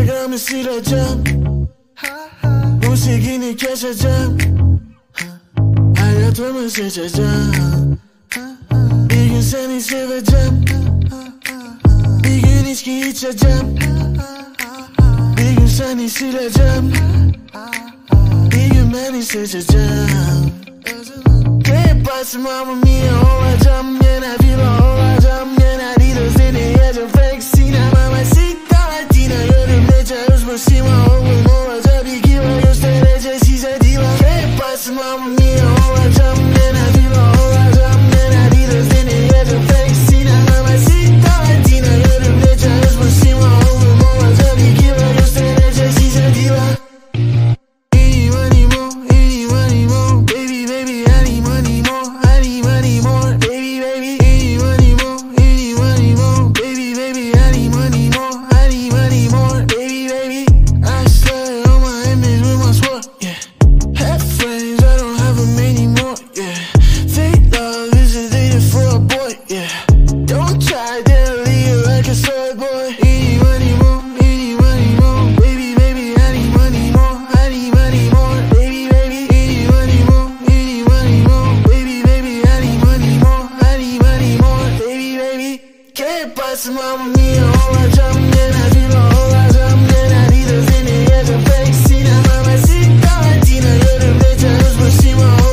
Instagram'ı sileceğim, musikini keseceğim, hayatımı seçeceğim. Bir gün seni seveceğim, bir gün içki içeceğim, bir gün seni sileceğim, bir gün beni seçeceğim. Que pasa mamma mia olacağım, yine villa olacağım, yine Adidas seni yiyeceğim, flexine mamacita latina. Yorumlayacağız bu sima, oğlum olacak bir kiva, göstereceğiz size diva. Que pasa mamma mia olacağım, yine villa olacağım, yine Adidas seni yiyeceğim, flexine mamacita latina. Yorumlayacağız bu sima, oğlum olacak bir kiva, göstereceğiz size diva. Mamma mia olacağım, yine villa olacağım, yine Adidas seni yiyeceğim, flexine mamacita latina. Yorumlayacağız bu sima.